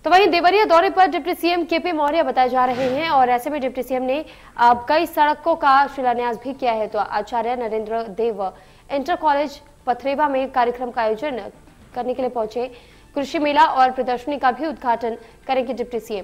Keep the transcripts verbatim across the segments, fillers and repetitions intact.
तो वहीं देवरिया दौरे पर डिप्टी सीएम केपी मौर्य बताए जा रहे हैं और ऐसे में डिप्टी सीएम ने अब कई सड़कों का शिलान्यास भी किया है। तो आचार्य नरेंद्र देव इंटर कॉलेज पथरेवा में कार्यक्रम का आयोजन करने के लिए पहुंचे। कृषि मेला और प्रदर्शनी का भी उद्घाटन करेंगे डिप्टी सीएम।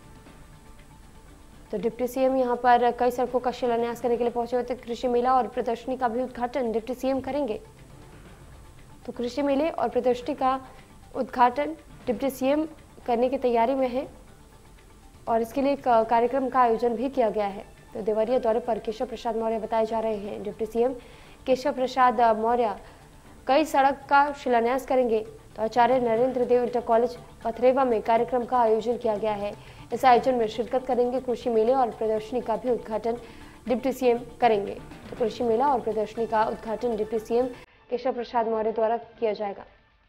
तो डिप्टी सीएम यहां पर कई सड़कों का शिलान्यास करने के लिए पहुंचे हुए थे। कृषि मेला और प्रदर्शनी का भी उद्घाटन डिप्टी सीएम करेंगे। तो कृषि मेले और प्रदर्शनी का उद्घाटन डिप्टी सीएम करने की तैयारी में है और इसके लिए कार्यक्रम का आयोजन भी किया गया है। तो देवरिया दौरे पर केशव प्रसाद मौर्य बताए जा रहे हैं। डिप्टी सीएम केशव प्रसाद मौर्य कई सड़क का शिलान्यास करेंगे। तो आचार्य नरेंद्र देव इंटर कॉलेज पथरेवा में कार्यक्रम का आयोजन किया गया है। इस आयोजन में शिरकत करेंगे। कृषि मेले और प्रदर्शनी का भी उद्घाटन डिप्टी सीएम करेंगे। तो कृषि मेला और प्रदर्शनी का उद्घाटन डिप्टी सीएम केशव प्रसाद मौर्य द्वारा किया जाएगा।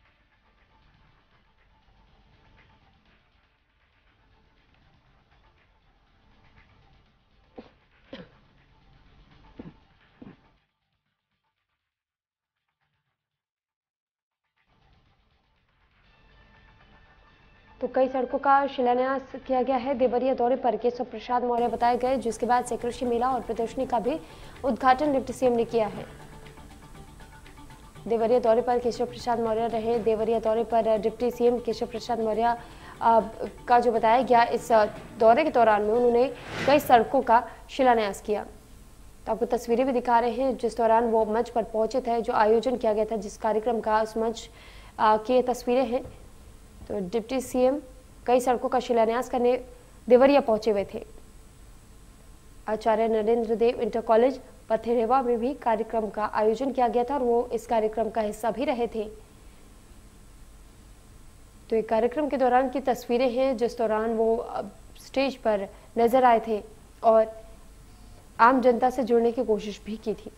तो कई सड़कों का शिलान्यास किया गया है। देवरिया दौरे पर केशव प्रसाद मौर्य बताए गए, जिसके बाद से कृषि मेला और प्रदर्शनी का भी उद्घाटन डिप्टी सीएम ने किया है। देवरिया दौरे पर केशव प्रसाद मौर्य रहे। देवरिया दौरे पर डिप्टी सीएम केशव प्रसाद मौर्य का जो बताया गया, इस दौरे के दौरान में उन्होंने कई सड़कों का शिलान्यास किया। तो आपको तस्वीरें भी दिखा रहे हैं जिस दौरान वो मंच पर पहुंचे थे, जो आयोजन किया गया था जिस कार्यक्रम का, उस मंच की तस्वीरें हैं। तो डिप्टी सीएम कई सड़कों का शिलान्यास करने देवरिया पहुंचे हुए थे। आचार्य नरेंद्र देव इंटर कॉलेज पथरेवा में भी कार्यक्रम का आयोजन किया गया था और वो इस कार्यक्रम का हिस्सा भी रहे थे। तो एक कार्यक्रम के दौरान की तस्वीरें हैं जिस दौरान वो स्टेज पर नजर आए थे और आम जनता से जुड़ने की कोशिश भी की थी।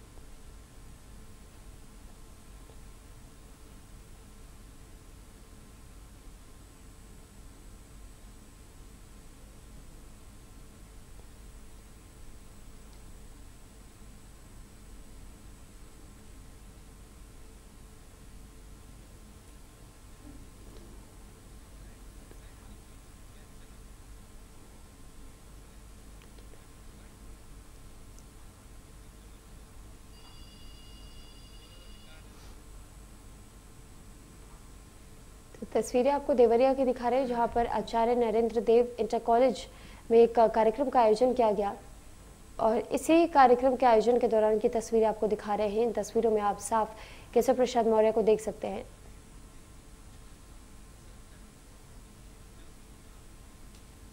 तस्वीरें आपको देवरिया की दिखा रहे हैं, जहां पर आचार्य नरेंद्र देव इंटर कॉलेज में एक कार्यक्रम का आयोजन किया गया और इसी कार्यक्रम के आयोजन के दौरान की तस्वीरें आपको दिखा रहे हैं। इन तस्वीरों में आप साफ केशव प्रसाद मौर्य को देख सकते हैं।